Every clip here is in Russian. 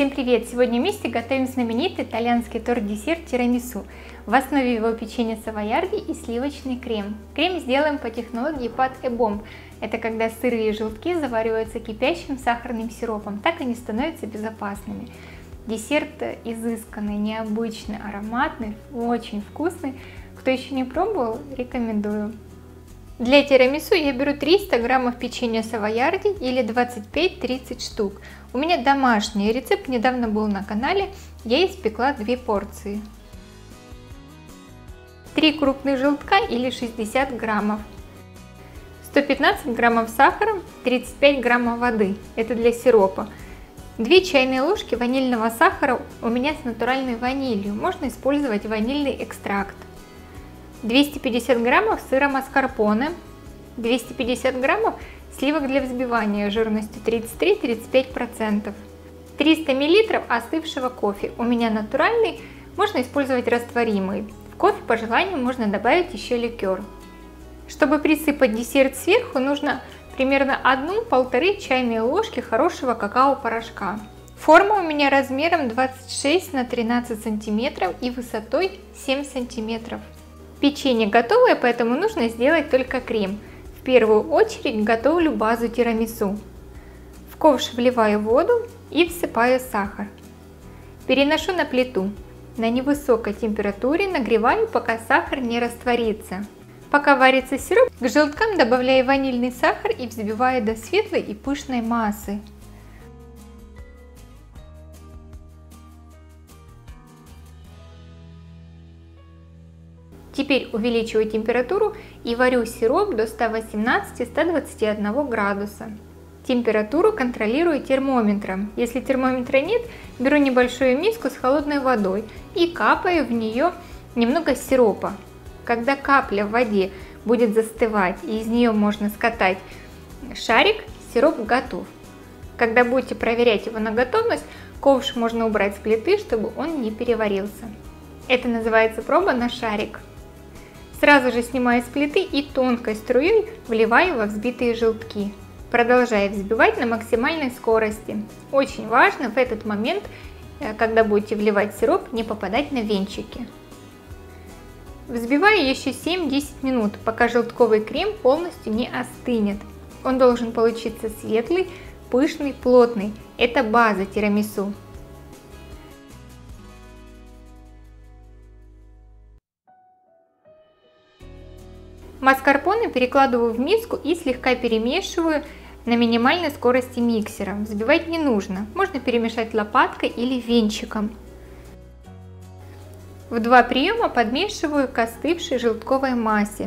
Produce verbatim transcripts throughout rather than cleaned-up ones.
Всем привет! Сегодня вместе готовим знаменитый итальянский торт-десерт тирамису. В основе его печенье савойярди и сливочный крем. Крем сделаем по технологии пат и бомб. Это когда сырые желтки завариваются кипящим сахарным сиропом, так они становятся безопасными. Десерт изысканный, необычный, ароматный, очень вкусный. Кто еще не пробовал, рекомендую. Для тирамису я беру триста граммов печенья савойярди или двадцать пять — тридцать штук. У меня домашний рецепт, недавно был на канале, я испекла две порции. три крупных желтка или шестьдесят граммов. сто пятнадцать граммов сахара, тридцать пять граммов воды, это для сиропа. две чайные ложки ванильного сахара у меня с натуральной ванилью, можно использовать ванильный экстракт. двести пятьдесят граммов сыра маскарпоне, двести пятьдесят граммов сливок для взбивания жирностью тридцать три — тридцать пять процентов, триста миллилитров остывшего кофе, у меня натуральный, можно использовать растворимый. В кофе по желанию можно добавить еще ликер. Чтобы присыпать десерт сверху, нужно примерно одну-полторы чайные ложки хорошего какао-порошка. Форма у меня размером двадцать шесть на тринадцать сантиметров и высотой семь сантиметров. Печенье готовое, поэтому нужно сделать только крем. В первую очередь готовлю базу тирамису. В ковш вливаю воду и всыпаю сахар. Переношу на плиту. На невысокой температуре нагреваю, пока сахар не растворится. Пока варится сироп, к желткам добавляю ванильный сахар и взбиваю до светлой и пышной массы. Теперь увеличиваю температуру и варю сироп до ста восемнадцати — ста двадцати одного градуса. Температуру контролирую термометром. Если термометра нет, беру небольшую миску с холодной водой и капаю в нее немного сиропа. Когда капля в воде будет застывать и из нее можно скатать шарик, сироп готов. Когда будете проверять его на готовность, ковш можно убрать с плиты, чтобы он не переварился. Это называется проба на шарик. Сразу же снимаю с плиты и тонкой струей вливаю во взбитые желтки. Продолжаю взбивать на максимальной скорости. Очень важно в этот момент, когда будете вливать сироп, не попадать на венчики. Взбиваю еще семь — десять минут, пока желтковый крем полностью не остынет. Он должен получиться светлый, пышный, плотный. Это база тирамису. Маскарпоне перекладываю в миску и слегка перемешиваю на минимальной скорости миксера. Взбивать не нужно, можно перемешать лопаткой или венчиком. В два приема подмешиваю к остывшей желтковой массе.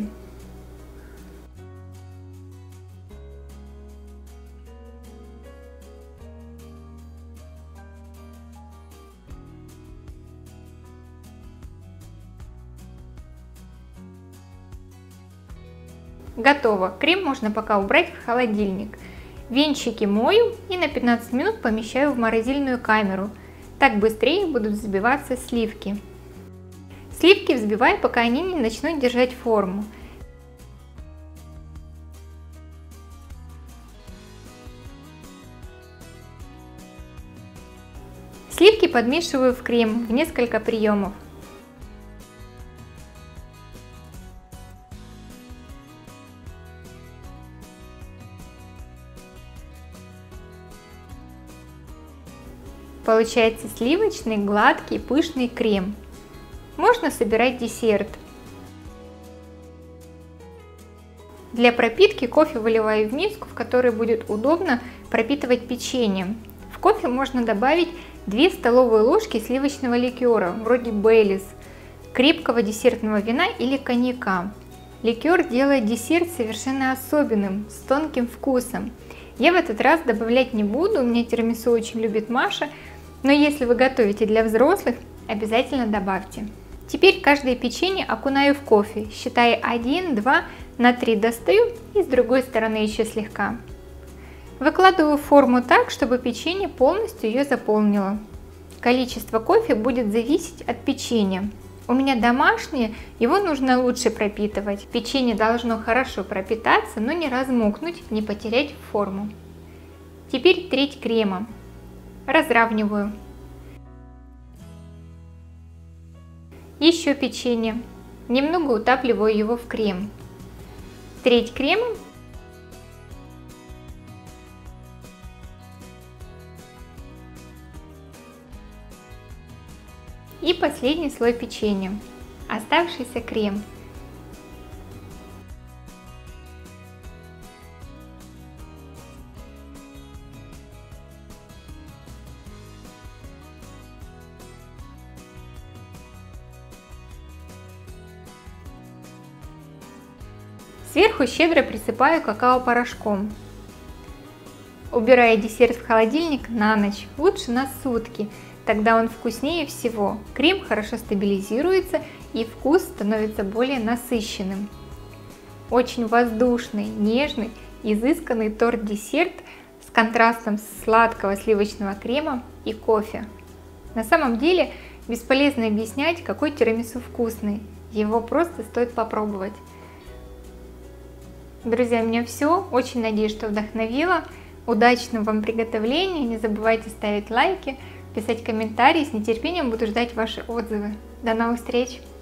Готово. Крем можно пока убрать в холодильник. Венчики мою и на пятнадцать минут помещаю в морозильную камеру. Так быстрее будут взбиваться сливки. Сливки взбиваю, пока они не начнут держать форму. Сливки подмешиваю в крем в несколько приемов. Получается сливочный, гладкий, пышный крем. Можно собирать десерт. Для пропитки кофе выливаю в миску, в которой будет удобно пропитывать печенье. В кофе можно добавить две столовые ложки сливочного ликера, вроде Бейлис, крепкого десертного вина или коньяка. Ликер делает десерт совершенно особенным, с тонким вкусом. Я в этот раз добавлять не буду, у меня тирамису очень любит Маша. Но если вы готовите для взрослых, обязательно добавьте. Теперь каждое печенье окунаю в кофе, считая один, два, на три достаю и с другой стороны еще слегка. Выкладываю форму так, чтобы печенье полностью ее заполнило. Количество кофе будет зависеть от печенья. У меня домашнее, его нужно лучше пропитывать. Печенье должно хорошо пропитаться, но не размокнуть, не потерять форму. Теперь треть крема. Разравниваю. Еще печенье. Немного утапливаю его в крем. Треть кремом. И последний слой печенья. Оставшийся крем. Сверху щедро присыпаю какао-порошком. Убираю десерт в холодильник на ночь, лучше на сутки, тогда он вкуснее всего. Крем хорошо стабилизируется и вкус становится более насыщенным. Очень воздушный, нежный, изысканный торт-десерт с контрастом сладкого сливочного крема и кофе. На самом деле бесполезно объяснять, какой тирамису вкусный, его просто стоит попробовать. Друзья, у меня все. Очень надеюсь, что вдохновила. Удачного вам приготовления. Не забывайте ставить лайки, писать комментарии. С нетерпением буду ждать ваши отзывы. До новых встреч!